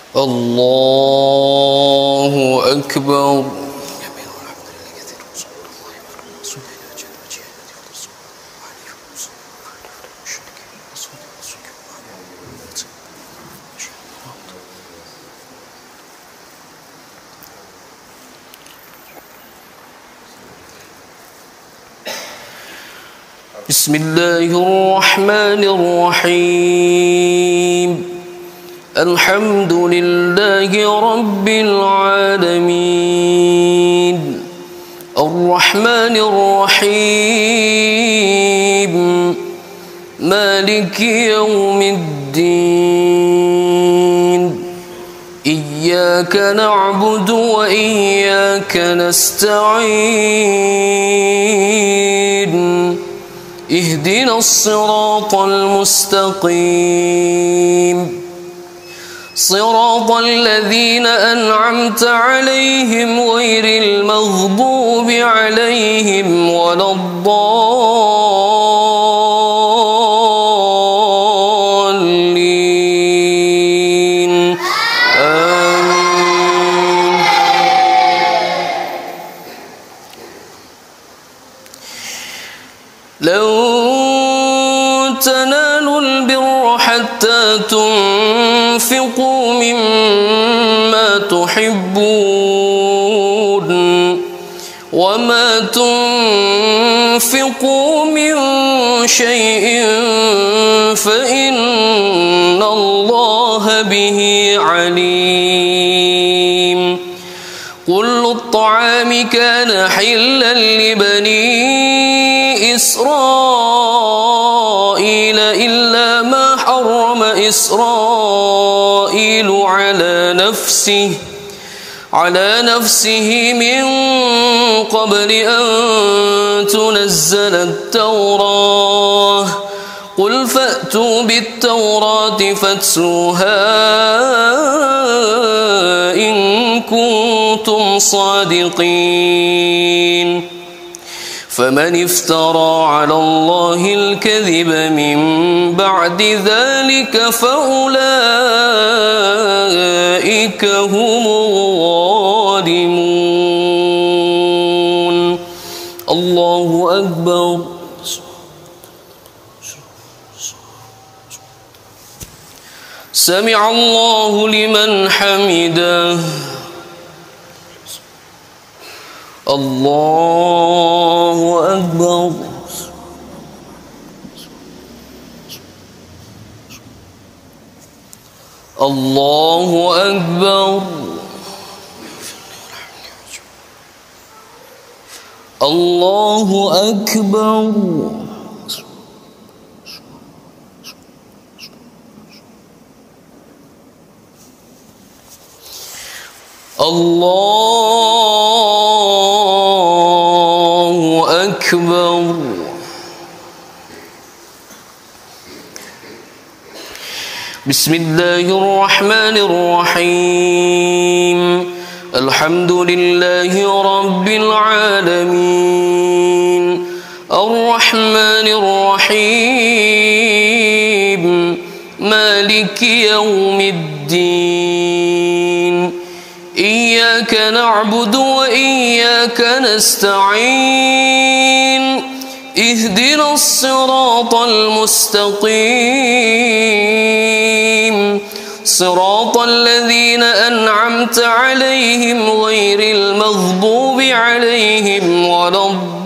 الله أكبر. بسم الله الرحمن الرحيم. الحمد لله رب العالمين الرحمن الرحيم مالك يوم الدين إياك نعبد وإياك نستعين اهدنا الصراط المستقيم صراط الذين أنعمت عليهم غير المغضوب عليهم ولا الضالين آمين. لو تنالوا البر حتى تنفقوا مما تحبون وما تنفقوا من شيء فإن الله به عليم. كل الطعام كان حلا لبني إسرائيل إلا ما حرم إسرائيل على نفسه من قبل أن تنزل التوراة. قل فأتوا بالتوراة فاتلوها إن كنتم صادقين. فمن افترى على الله الكذب من بعد ذلك فأولئك هم الظالمون. الله أكبر. سمع الله لمن حمده. الله أكبر. الله أكبر. الله أكبر. الله أكبر. بسم الله الرحمن الرحيم. الحمد لله رب العالمين الرحمن الرحيم مالك يوم الدين إياك نعبد وإياك نستعين اهدنا الصراط المستقيم صراط الذين أنعمت عليهم غير المغضوب عليهم ولا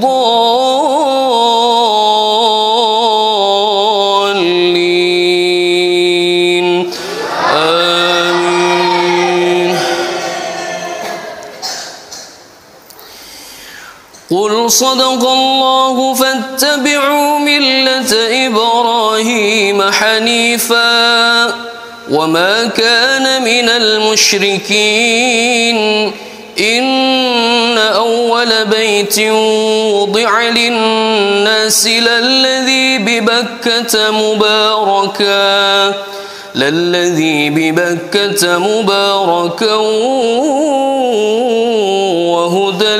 الضالين آمين. قل صدق الله فاتبعوا ملة إبراهيم حنيفا وما كان من المشركين إن أول بيت وضع للناس للذي ببكة مباركا وهدى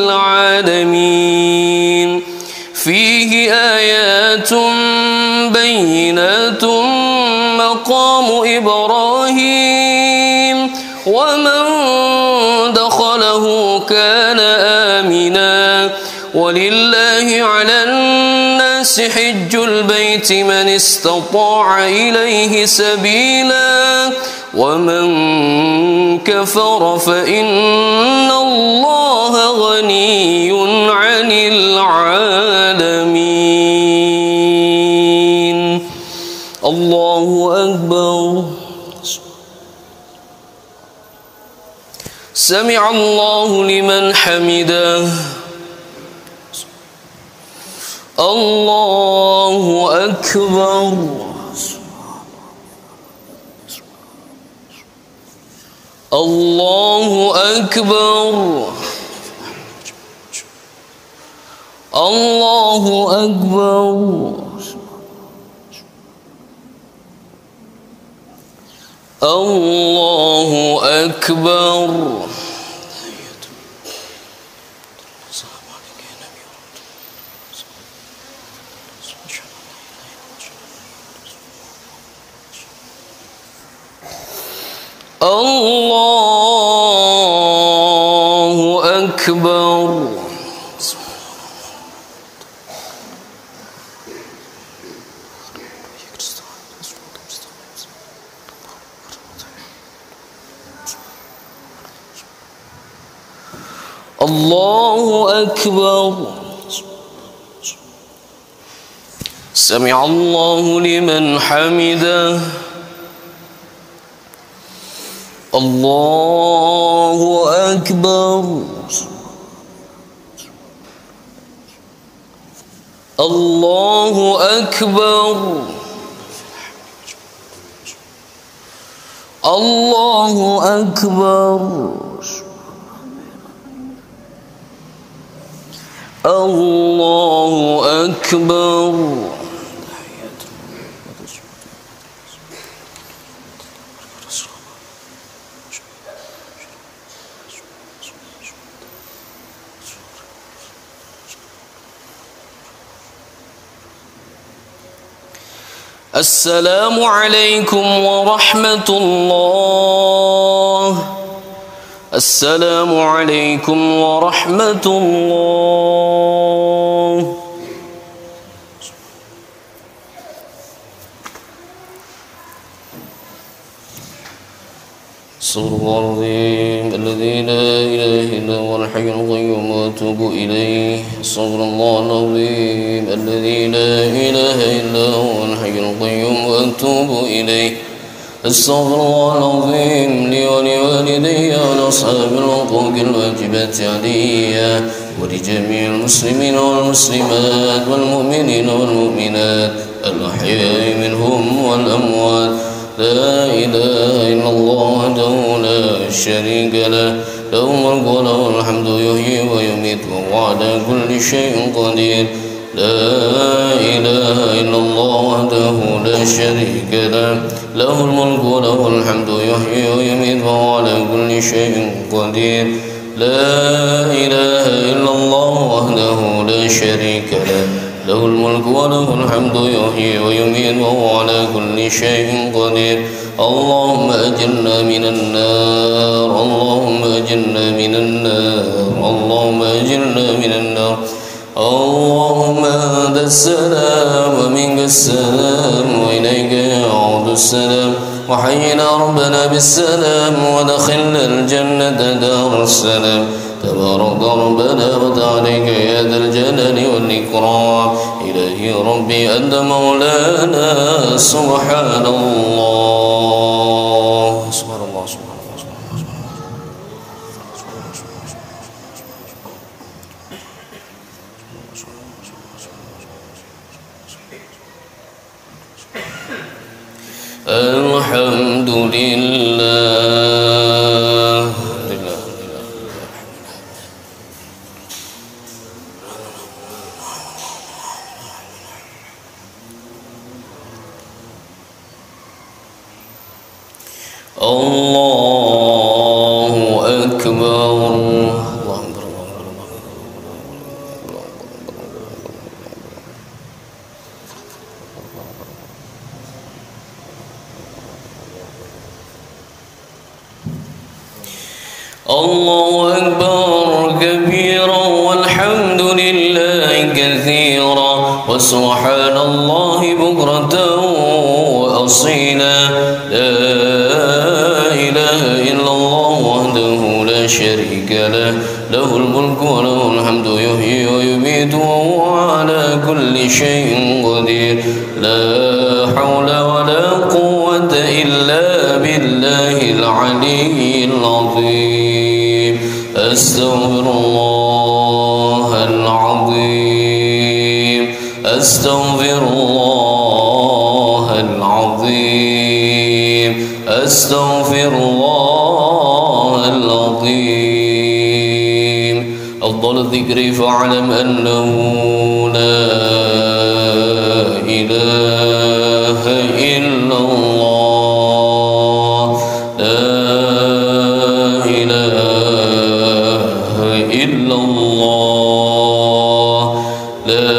للعالمين فيه آيات بينات مقام إبراهيم ومن دخله كان آمنا ولله على الناس حج البيت من استطاع إليه سبيلا ومن كفر فإن الله غني عن العالمين. الله أكبر. سمع الله لمن حمده. الله أكبر. الله أكبر. الله أكبر. الله أكبر. الله أكبر. الله أكبر. سمع الله لمن حمده. الله أكبر. الله أكبر. الله أكبر. الله أكبر. السلام عليكم ورحمة الله. السلام عليكم ورحمة الله. صدق الله العظيم الذي لا إله إلا هو الحي القيوم وأتوب إليه. صدق الله العظيم الذي لا إله إلا هو الحي القيوم وأتوب إليه. استغفر الله العظيم لي ولوالدي ولأصحاب الحقوق الواجبات علي ولجميع المسلمين والمسلمات والمؤمنين والمؤمنات الأحياء منهم والأموات. لا إله إلا الله وحده لا شريك له له الملك وله الحمد يحيي ويميت وهو على كل شيء قدير. لا إله إلا الله وحده لا شريك له له الملك وله الحمد يحيي ويميت وهو على كل شيء قدير. لا إله إلا الله وحده لا شريك له له الملك وله الحمد يحيي ويميت وهو على كل شيء قدير. اللهم أجرنا من النار. اللهم أجرنا من النار. اللهم أجرنا من النار. اللهم أنت السلام ومنك السلام وإليك يعود السلام. وحينا ربنا بالسلام ودخلنا الجنة دار السلام. تبارك ربنا وتعاليك يا ذا الجلال والإكرام. إلهي ربي أنت مولانا. سبحان الله. سبحان الله. سبحان الله. الحمد لله. الله أكبر. الله أكبر كبيرا والحمد لله كثيرا وسبحان الله بكرة وأصيلا لا إله إلا الله وحده لا شريك له له الملك وله الحمد يحيي ويميت وهو على كل شيء قدير لا حول ولا قوة إلا بالله العلي العظيم أستغفر الله العظيم أستغفر الله العظيم أستغفر الله العظيم أفضل الذكر فاعلم أنه لا إله إلا الله لا إله إلا الله لا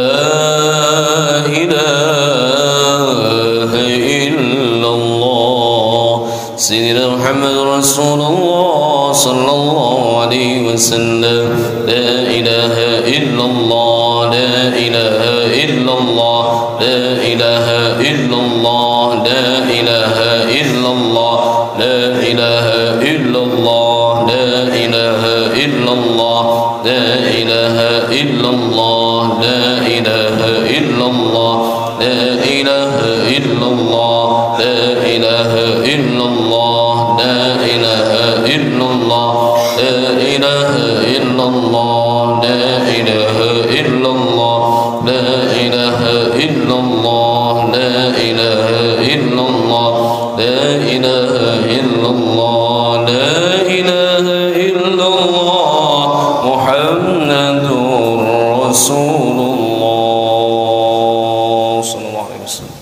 إله إلا الله سيدنا محمد رسول الله صلى الله عليه وسلم لا إله إلا الله لا إله إلا الله لا إله إلا الله لا إله إلا الله لا إله إلا الله لا إله إلا الله لا إله إلا الله لا إله إلا الله لا إله إلا الله لا إله إلا الله لا إله إلا الله لا إله إلا الله لا إله إلا الله لا إله إلا الله لا إله إلا الله لا إله إلا الله لا إله إلا الله محمد رسول الله صلى الله عليه وسلم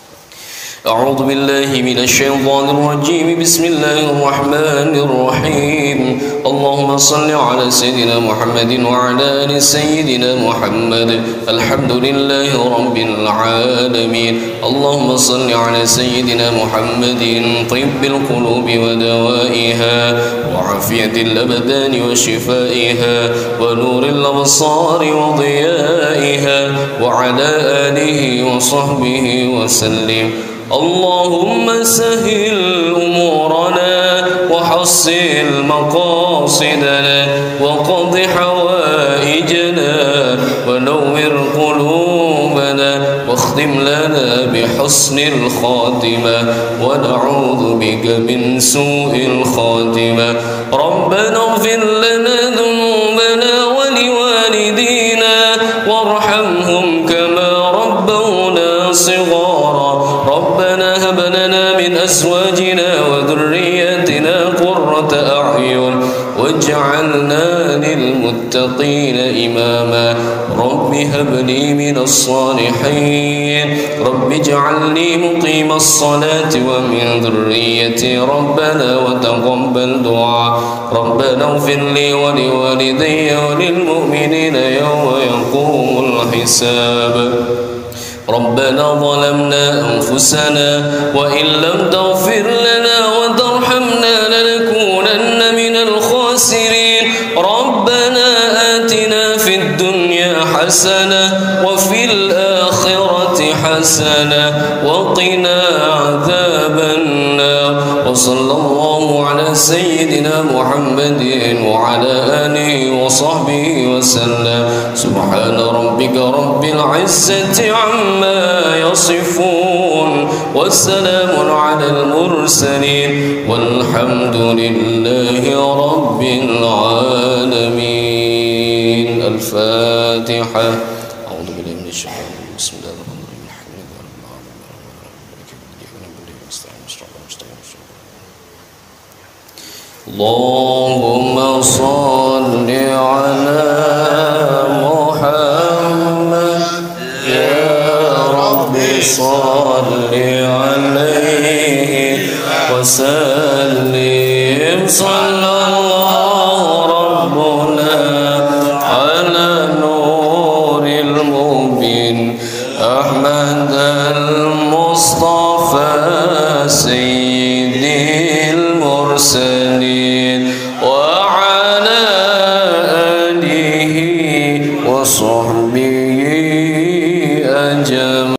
أعوذ بالله من الشيطان الرجيم بسم الله الرحمن الرحيم اللهم صل على سيدنا محمد وعلى آل سيدنا محمد الحمد لله رب العالمين اللهم صل على سيدنا محمد طب القلوب ودوائها وعافية الأبدان وشفائها ونور الأبصار وضيائها وعلى آله وصحبه وسلم اللهم سهل أمورنا وحصل مقاصدنا وقض حوائجنا ونور قلوبنا واختم لنا بحسن الخاتمة ونعوذ بك من سوء الخاتمة ربنا اغفر لنا ذنوبنا ولوالدينا وارحمهم كما ربونا صغارا ربنا هب لنا من أزواجنا وذرياتنا قرة أعين واجعلنا للمتقين إماما رب هب لي من الصالحين رب اجعلني مقيم الصلاة ومن ذريتي ربنا وتقبل دعاء ربنا اغفر لي ولوالدي وللمؤمنين يوم يقوم الحساب ربنا ظلمنا أنفسنا وإن لم تغفر لنا وترحمنا لنكونن من الخاسرين ربنا آتنا في الدنيا حسنة وفي الآخرة حسنة وقنا عذاب النار وصلى الله على سيدنا محمد وعلى آله وصحبه وسلم سبحان ربك رب العزة عما يصفون والسلام على المرسلين والحمد لله رب العالمين الفاتحة أعوذ بالله من الشيطان الرجيم بسم الله الرحمن الرحيم الحمد لله رب العالمين اللهم صل على محمد يا رب صل عليه وسلم صلى الله ربنا على نور المبين أحمد المصطفى سيد المرسلين وصحبه أجمعين.